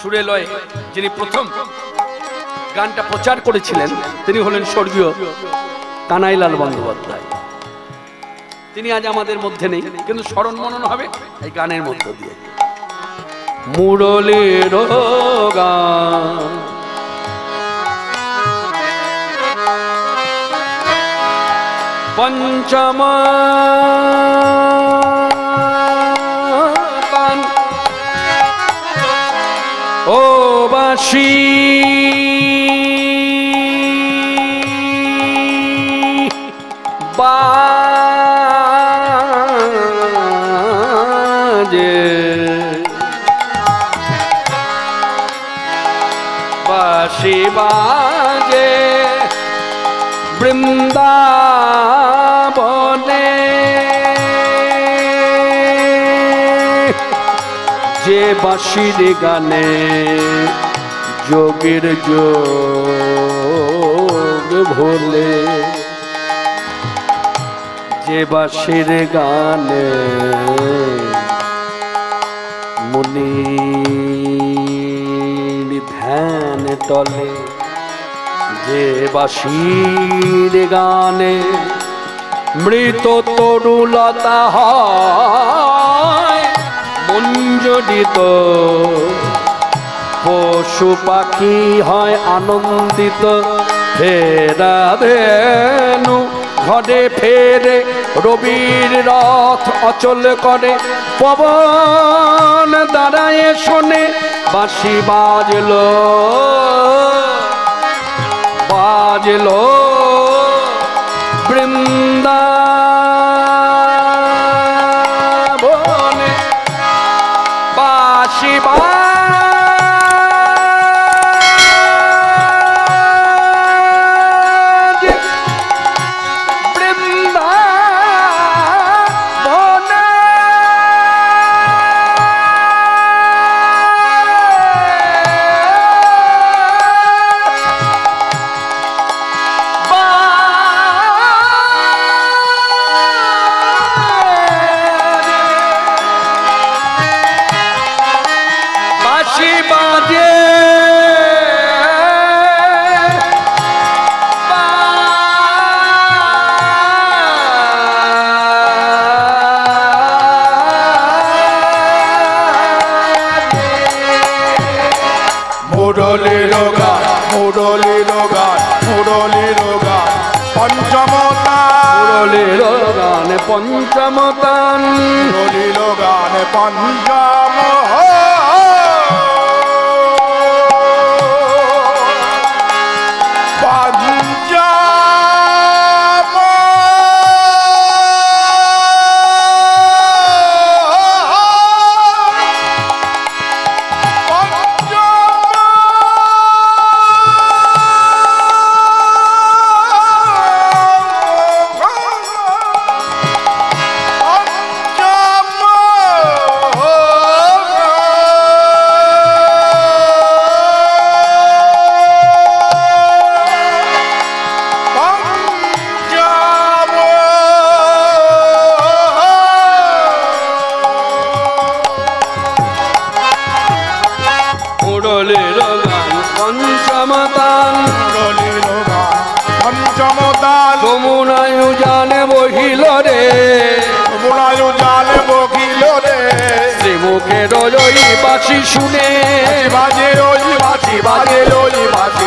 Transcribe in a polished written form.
সুরে লয়ে যিনি প্রথম গানটা প্রচার করেছিলেন তিনি হলেন স্বর্গীয় কানাইলাল বন্দ্যোপাধ্যায়। তিনি আজ আমাদের মধ্যে নেই, কিন্তু স্মরণ মনন হবে এই গানের মধ্য দিয়ে। মুরলীর গান পঞ্চম গান ও বাঁশি বাজে বাঁশি বাজে বৃন্দাবনে যে বাঁশির গানে যোগের যোগ ভোলে, যে বাঁশির গানে মুনির ধ্যান টলে, যে বাঁশির গানে মৃত তরুলতা হয় মঞ্জরিত, পশু পাখি হয় আনন্দিত, ফেরা ধেনু ঘরে ফেরে রবির রথ অচল করে, পবন দাঁড়ায় শোনে বাঁশি বাজলো বাজলো বৃন্দাবনে বাঁশি পঞ্চমতান রলিল গানে পঞ্চম যমুনায়ু জানে বহিল রে, যমুনায়ু জালে বহিল রে, শ্রীমুখে রই বাঁশি শুনে বাজে রই বাঁশি বাজে রই বাঁশি